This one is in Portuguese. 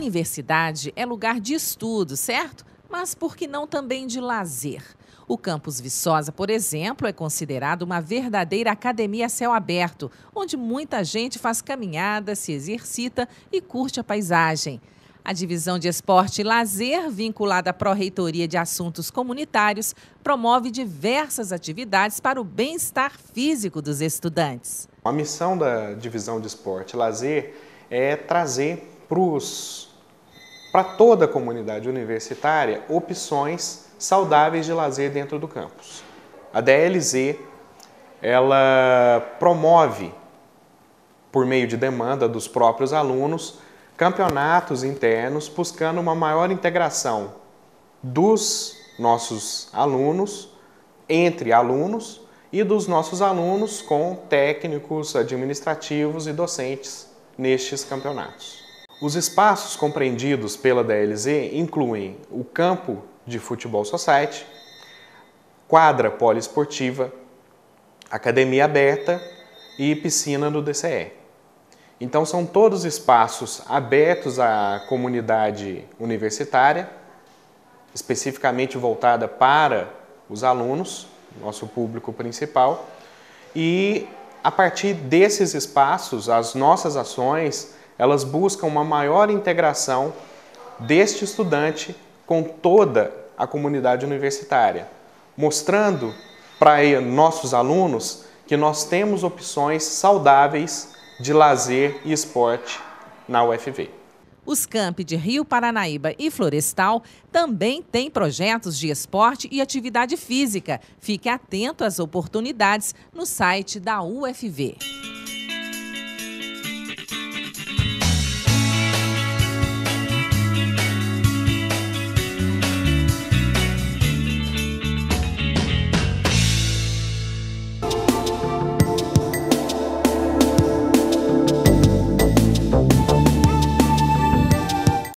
universidade é lugar de estudo, certo? Mas por que não também de lazer? O Campus Viçosa, por exemplo, é considerado uma verdadeira academia a céu aberto, onde muita gente faz caminhada, se exercita e curte a paisagem. A Divisão de Esporte e Lazer, vinculada à Pró-Reitoria de Assuntos Comunitários, promove diversas atividades para o bem-estar físico dos estudantes. A missão da Divisão de Esporte e Lazer é trazer para toda a comunidade universitária opções saudáveis de lazer dentro do campus. A DLZ, ela promove, por meio de demanda dos próprios alunos, campeonatos internos buscando uma maior integração dos nossos alunos, entre alunos, e dos nossos alunos com técnicos, administrativos e docentes nestes campeonatos. Os espaços compreendidos pela DLZ incluem o campo de futebol society, quadra poliesportiva, academia aberta e piscina do DCE. Então são todos espaços abertos à comunidade universitária, especificamente voltada para os alunos, nosso público principal, e a partir desses espaços, as nossas ações, elas buscam uma maior integração deste estudante com toda a comunidade universitária, mostrando para nossos alunos que nós temos opções saudáveis de lazer e esporte na UFV. Os campi de Rio Paranaíba e Florestal também têm projetos de esporte e atividade física. Fique atento às oportunidades no site da UFV.